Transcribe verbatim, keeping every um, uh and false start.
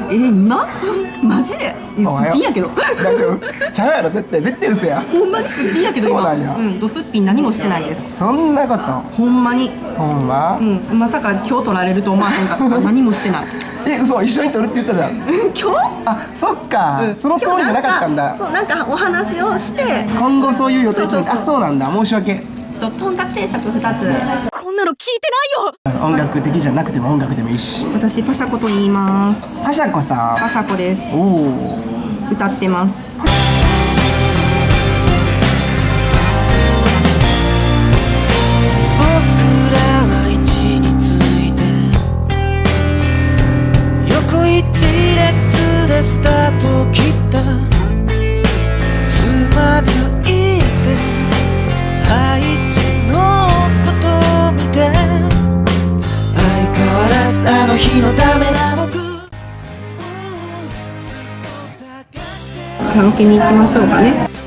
え今マジでえすっぴんやけど大丈夫ちゃうやろ絶対絶対嘘や。 ほんまにすっぴんやけど今そうなんや。 うんドスッピン何もしてないです。 そんなことほんまにほんま。 うんまさか今日取られると思わへんかったから何もしてないえ嘘一緒に撮るって言ったじゃん。 今日あそっか、 うんその通りじゃなかったんだ。 そうなんかお話をして今後そういう予定そうそうそうあそうなんだ申し訳。 ととんかつ定食ふたつ。 こんなの聞いてないよ。 音楽的じゃなくても音楽でもいいし。 私パシャコと言います。 パシャコさパシャコですん。おお。 歌ってます。 僕らは位置について横一列でスタートを切った。つまずいてあいつのことを見て相変わらずあの日のダメな僕。 カラオケに行きましょうかね。